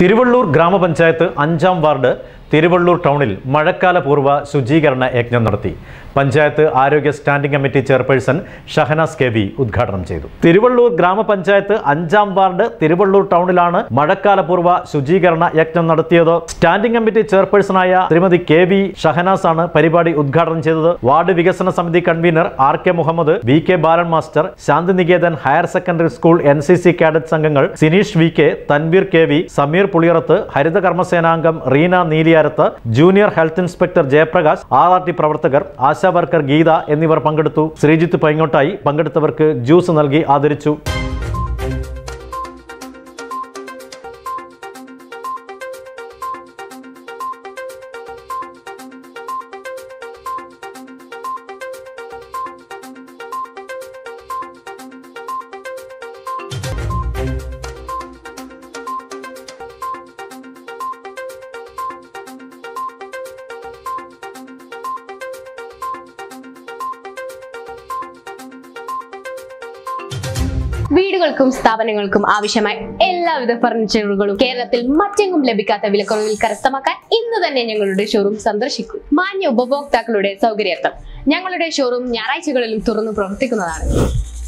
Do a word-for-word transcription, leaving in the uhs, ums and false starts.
തിരുവള്ളൂർ ഗ്രാമപഞ്ചായത്ത് അഞ്ചാം വാർഡ് തിരുവള്ളൂർ ടൗണിൽ മഴക്കാലപൂർവ്വ ശുചീകരണ യജ്ഞം നടത്തി. പഞ്ചായത്ത് ആരോഗ്യ standing committee chairperson Shahanas K V ഉദ്ഘാടനം ചെയ്തു. തിരുവള്ളൂർ ഗ്രാമപഞ്ചായത്ത് അഞ്ചാം വാർഡ് തിരുവള്ളൂർ ടൗണിലാണ് മഴക്കാലപൂർവ്വ ശുചീകരണ യജ്ഞം നടത്തിയത്. സ്റ്റാൻഡിംഗ് കമ്മിറ്റി ചെയർപേഴ്സണായ ശ്രീമതി കെ വി ഷഹനാസ് ആണ് പരിപാടി ഉദ്ഘാടനം ചെയ്തത്. വാർഡ് വികസന സമിതി convener R K Muhammad, V K Balan master, Shantiniketan higher secondary school N C C cadet അംഗങ്ങൾ Sineesh V K, Tanveer K V, Sameer Puliyarath, ഹരിത കർമ്മസേനാംഗം Reena Neeliyarath, junior health inspector Jayaprakash, R R T പ്രവർത്തകർ, ആശാ വർക്കർ ഗീത എന്നിവർ പങ്കെടുത്തു. ശ്രീജിത്ത് പൈങ്ങോട്ടായി പങ്കെടുത്തവർക്ക് ജ്യൂസ് നൽകി ആദരിച്ചു. വീടുകൾക്കും സ്ഥാപനങ്ങൾക്കും ആവശ്യമായ എല്ലാവിധ ഫർണിച്ചറുകളും കേരളത്തിൽ മറ്റെങ്ങും ലഭിക്കാത്ത വിലക്കുറവിൽ കരസ്ഥമാക്കാൻ ഇന്ന് തന്നെ ഞങ്ങളുടെ ഷോറൂം സന്ദർശിക്കൂ. മാന്യ ഉപഭോക്താക്കളുടെ സൗകര്യാർത്ഥം ഞങ്ങളുടെ ഷോറൂം ഞായറാഴ്ചകളിലും തുറന്നു പ്രവർത്തിക്കുന്നതാണ്.